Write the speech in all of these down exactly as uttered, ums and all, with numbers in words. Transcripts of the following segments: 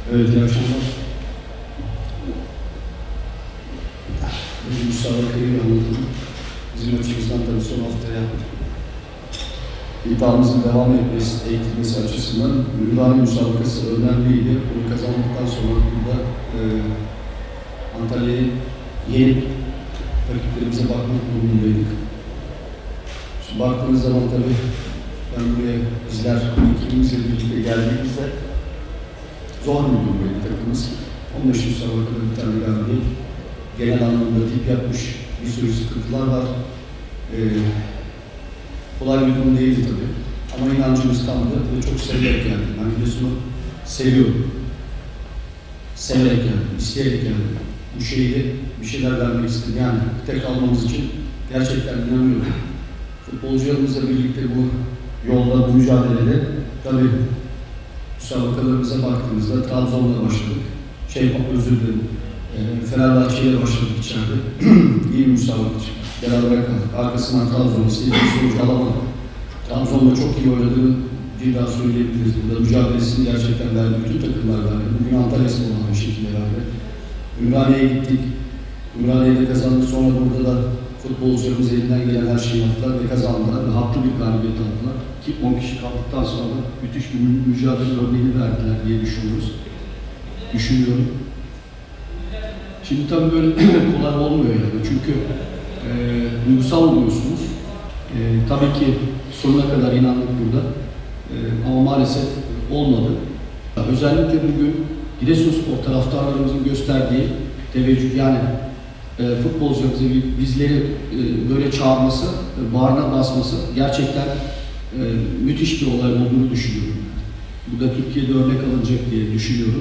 Evet, iyi akşamlar. Bizim müsabakayı anlatalım. Bizim açımızdan tabii son haftaya iddiamızın devam etmesi, eğitilmesi açısından Ümraniye müsabakası önemliydi. Bunu kazandıktan sonra burada e, Antalya'yı yenip rakiplerimize bakmak durumundaydık. Şimdi baktığınız zaman tabii ben buraya bizler ekibimizle birlikte geldiğimizde zor bir durumdaydı takımımız. on beş müsabakada bir tane galibiyet. Genel anlamda tip yapmış bir sürü sıkıntılar var. Ee, kolay bir durum değildi tabii. Ama inancımız tamdı ve çok severek geldim. Ben videosunu seviyorum. Severek geldim, isteyerek geldim. Bu şehirde bir şeyler vermek istedim. Yani tek almamız için gerçekten inanıyorum. Futbolcularımızla birlikte bu yolda, bu mücadelede tabii müsabakalarımıza baktığımızda Trabzon'la başladık. Şey, özür dilerim. E, Fenerbahçe'yle başladık içeride. İyi bir müsabaka çıktı. Beraber kaldık. Arkasından Trabzon istediği sonucu alamadık. Trabzon'da çok iyi oynadığını bir daha söyleyebiliriz. Burada mücadelesini gerçekten verdi. Bütün takımlar verdi. Bugün Antalya Spor'la bir şekilde verdi. Ümraniye'ye gittik. Ümraniye'de kazandık. Sonra burada da futbolcularımız elinden gelen her şeyi yaptılar ve kazandılar. Ve haklı bir galibiyet aldılar. Ki on kişi kaldıktan sonra müthiş bir mücadele örneğini verdiler diye düşünüyoruz. Düşünüyorum. Şimdi tabii böyle kolay olmuyor yani. Çünkü e, duygusal oluyorsunuz. E, tabii ki sonuna kadar inandık burada. E, ama maalesef olmadı. Özellikle bugün Giresunspor taraftarlarımızın gösterdiği teveccüh, yani e, futbolcularımızı, bizleri e, böyle çağırması, e, bağrına basması gerçekten e, müthiş bir olay olduğunu düşünüyorum. Bu da Türkiye'de örnek alınacak diye düşünüyorum.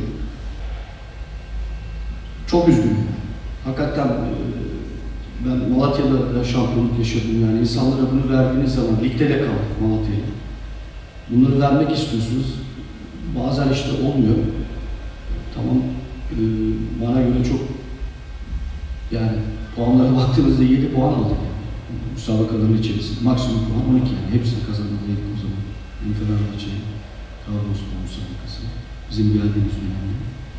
Çok üzgünüm. Hakikaten e, ben Malatya'da da şampiyonluk yaşadım. Yani insanlara bunu verdiğiniz zaman ligde de kaldık Malatya'ya. Bunları vermek istiyorsunuz. Bazen işte olmuyor. Tamam, e, bana göre çok, yani puanlara baktığımızda yedi puan aldık. Müsabakaların içerisinde. Maksimum puan on iki. Yani hepsini kazanmalıydık o zaman. Yani Fenerbahçe'ye, Trabzonspor müsabakası. Bizim geldiğimiz dönemde.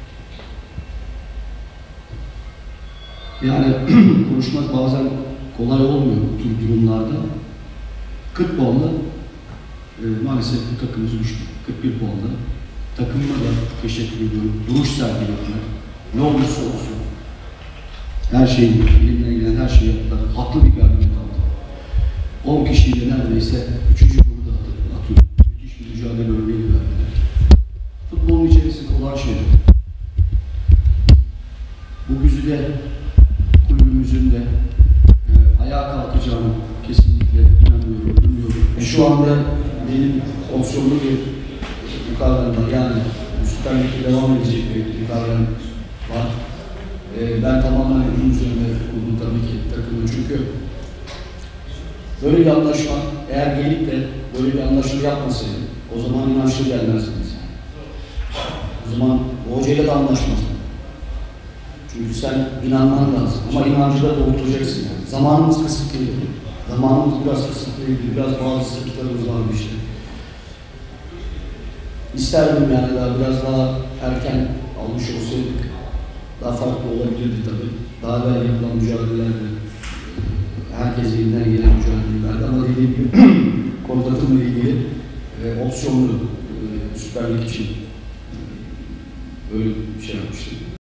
Yani konuşmak bazen kolay olmuyor bu tür durumlarda. kırk puanla e, maalesef bu takımımız düştü. kırk bir puanla. Takımıma da teşekkür ediyorum. Duruş sergilediler. Ne olursa olsun. Her şeyi, elimden gelen her şeyi yaptılar. Haklı bir galibiyet aldı. on kişiyle neredeyse üçüncü golü da atıyor. Müthiş bir mücadele örneği verdiler. Futbolun içerisi kolay şeyler. Bu güzide kulübümüzün de e, ayağa kalkacağını kesinlikle inanıyorum, umuyorum. E, şu anda benim opsiyonlu bir yukarılarında, yani Süper Lig'de devam edecek bir yukarılarım var. E, ben tamamen ürün üzerinde kurdum tabii ki takımı, çünkü böyle bir anlaşma, eğer gelip de böyle bir anlaşma yapmasaydı, o zaman inançlı gelmezdiniz. O zaman o hocayla da anlaşmazdın. Çünkü sen inanman lazım. Ama inancı da dolduracaksın yani. Zamanımız kısıtlıydı. Zamanımız biraz kısıtlıydı. Biraz bazı sıkıntılarımız vardı işte. İsterdim yani daha biraz daha erken almış olsaydık daha farklı olabilirdi tabii. Daha evvel yapılan mücadelelerde herkes elinden gelen mücadelelerdi. Ama dediğim gibi kontratımla ilgili e, opsiyonlu e, Süper Lig için e, böyle bir şey yapmıştım.